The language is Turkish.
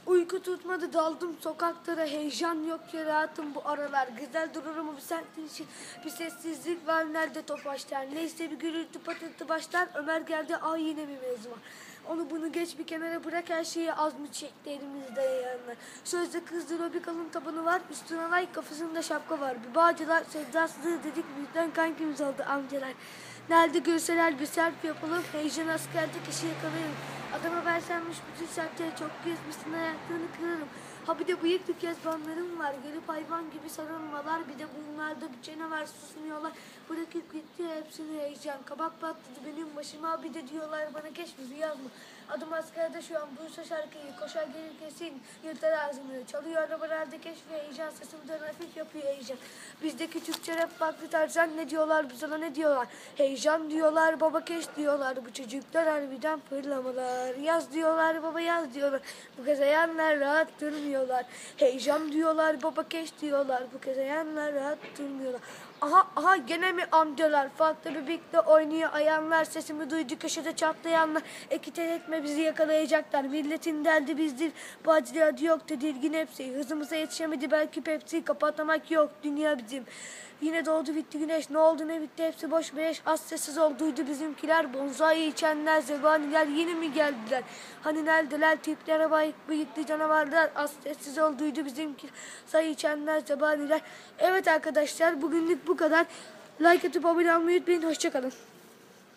Uyku tutmadı daldım sokaklara, heyecan yok yere hayatım bu aralar. Güzel dururum bu semtin için, bir sessizlik var nerede Tofaşlar. Neyse bir gürültü patırtı başlar, Ömer geldi ay yine bir mevzu var. Onu bunu geç bir kenara bırak, her şeyi az mı çekti elimizde yayanlar. Sözde kızdır o bir kalın tabanı var, üstüne lay kafasında şapka var. Bir bağcılar sevdasızlığı dedik bizden kankimiz oldu amcalar. Nerede görseler bir selfie yapalım, heyecan askerde kişi yakalayalım. Adama versenmiş bütün sertleri çok gezmişsin ayaklarını kırarım. Ha bir de bıyıklı kezbanlarım var, gelip hayvan gibi sarılmalar. Bir de bunlarda bir canavar susmuyorlar. Bırakıp gitti hepsini heyecan. Kabak patladı benim başıma, bir de diyorlar bana keş bizi yazma. Adım askerde şu an duysa şarkıyı, koşar gelir kesin yırtar ağzını. Çalıyor arabalarda keş ve heyecan, sesimden hafif yapıyor heyecan. Bizdeki Türkçe rap farklı tarzan, ne diyorlar bu sana ne diyorlar? Heyecan diyorlar, baba keş diyorlar, bu çocuklar harbiden fırlamalar. Yaz diyorlar, baba yaz diyorlar, bu gezeyenler rahat durmuyorlar. Heyecan diyorlar, baba keş diyorlar, bu gezeyenler rahat durmuyorlar. Aha gene mi amcalar, farklı bebekle oynuyor ayanlar, sesimi duydu köşede çatlayanlar. Ekiter etme bizi yakalayacaklar, milletin derdi bizdir, bu acılar yok tedirgin hepsi. Hızımıza yetişemedi belki Pepsi, kapatmak yok dünya bizim. Yine doğdu bitti güneş, ne oldu ne bitti hepsi boş beleş. Az sessiz olduydu bizimkiler, bonzai içenler zebaniler yine mi geldiler? Hani neredeler tiplere bıyıklı canavarlar, az sessiz olduydu bizimkiler, sayı içenler zebaniler. Evet arkadaşlar, bugünlük bu kadar. Like atıp abone olmayı unutmayın, hoşçakalın.